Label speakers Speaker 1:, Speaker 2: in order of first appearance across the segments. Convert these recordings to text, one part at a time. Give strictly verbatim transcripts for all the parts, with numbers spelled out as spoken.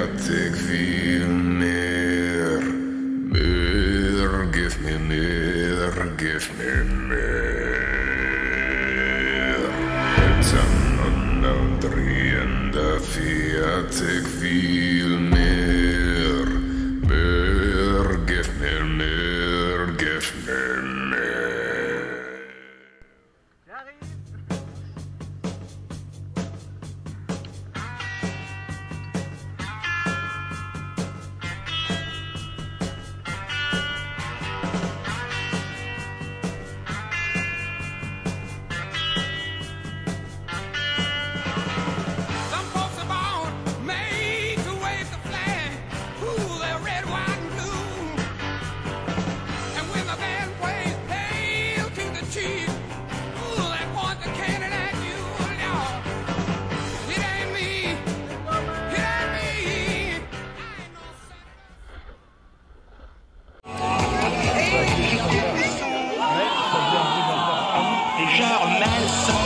Speaker 1: att jag vill mer. Mer, give me mer, give me mer. Utan någon aldrig ända för att jag vill mer. Mer, give me mer, give me mer.
Speaker 2: Genre malsain.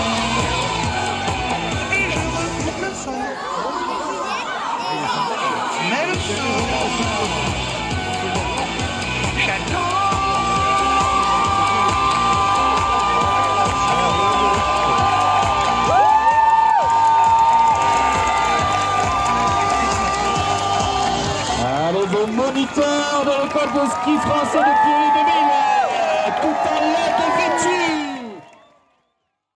Speaker 3: Allez, le moniteur de l'école de ski français depuis deux mille, tout en lettres vêtues.